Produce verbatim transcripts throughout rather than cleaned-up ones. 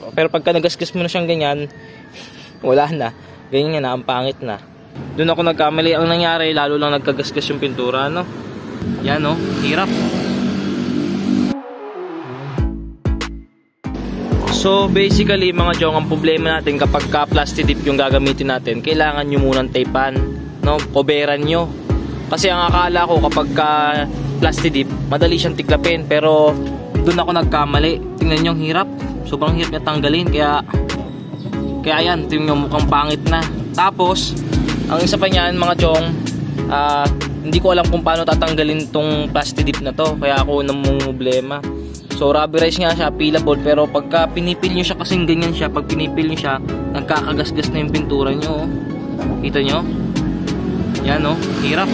Pero pagka nagasgas mo na siyang ganyan, wala na. Ganyan na, ang pangit na. Doon ako nagkamali. Ang nangyari, lalo lang nagkagasgas yung pintura, no? Yan, no? Hirap. So, basically, mga jong, ang problema natin kapag ka plastic dip yung gagamitin natin, kailangan nyo munang taypan, no? Coveran nyo. Kasi ang akala ko kapag ka plastic dip, madali siyang tiklapin. Pero, doon ako nagkamali. Tingnan nyo, ang hirap. Sobrang hirap niya tanggalin. Kaya, kaya yan, tingnan nyo, mukhang pangit na. Tapos, ang isa pa niyan, mga jong, uh, hindi ko alam kung paano tatanggalin tong plastic dip na to. Kaya ako namumblema. So rubberize nga siya, peelable, pero pagka pinipil nyo siya kasing ganyan siya, pag pinipil nyo siya, nagkakagasgas na yung pintura nyo. Oh. Kita nyo? Yan oh, hirap.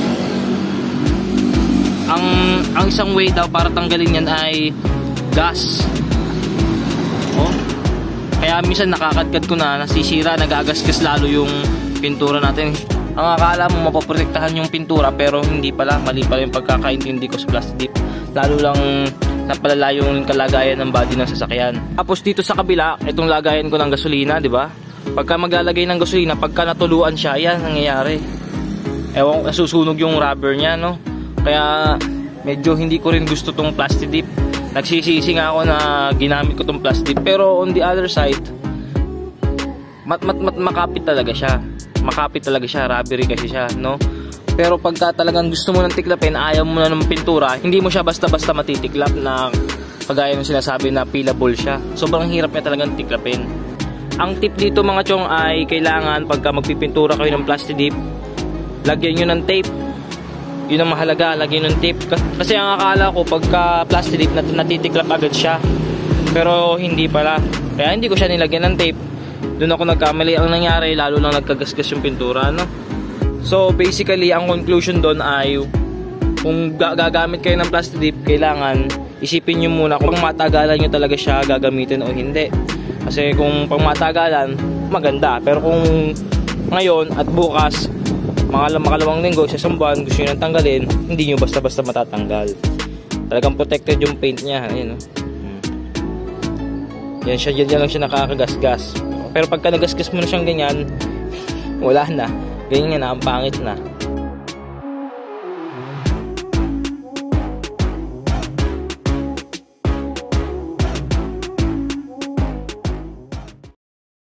Ang, ang isang way daw para tanggalin yan ay gas. Oh. Kaya minsan nakakadkad ko na, nasisira, nagagasgas lalo yung pintura natin. Ang akala mo mapoprotektahan yung pintura, pero hindi pala, mali pala yung pagkakaintindi ko sa plastic dip. Lalo lang napalala yung kalagayan ng body ng sasakyan. Tapos dito sa kabila, itong lagayan ko ng gasolina, di ba? Pagka maglalagay ng gasolina, pagka natuluan siya, yan nangyayari. Ewan, nasusunog yung rubber niya, no? Kaya medyo hindi ko rin gusto tong plastic dip. Nagsisisi nga ako na ginamit ko tong plastic dip. Pero on the other side, mat mat mat makapit talaga siya. Makapit talaga siya, rubbery kasi siya, no? Pero pagka talagang gusto mo ng tiklapin, ayaw mo na ng pintura, hindi mo siya basta-basta matitiklap na kagaya ng sinasabi na peelable siya. Sobrang hirap niya talagang tiklapin. Ang tip dito mga chong ay kailangan pagka magpipintura kayo ng plastic dip, lagyan nyo ng tape. Yun ang mahalaga, lagyan ng tape. Kasi ang akala ko pagka plastic dip nat natitiklap agad siya. Pero hindi pala. Kaya hindi ko siya nilagyan ng tape. Doon ako nagkamali. Ang nangyari, lalo lang nagkagasgas yung pintura, no? So basically ang conclusion doon ay kung gagamit kayo ng plastic dip, kailangan isipin nyo muna kung matagalan nyo talaga siya gagamitin o hindi. Kasi kung pang matagalan, maganda. Pero kung ngayon at bukas, mga makalawang linggo, sa isang buwan, gusto nyo nang tanggalin, hindi nyo basta-basta matatanggal. Talagang protected yung paint niya. Ayan, no? Yan siya, yan lang siya nakakagasgas. Pero pagka nagasgas mo na siyang ganyan, wala na. Ganyan na, ang pangit na.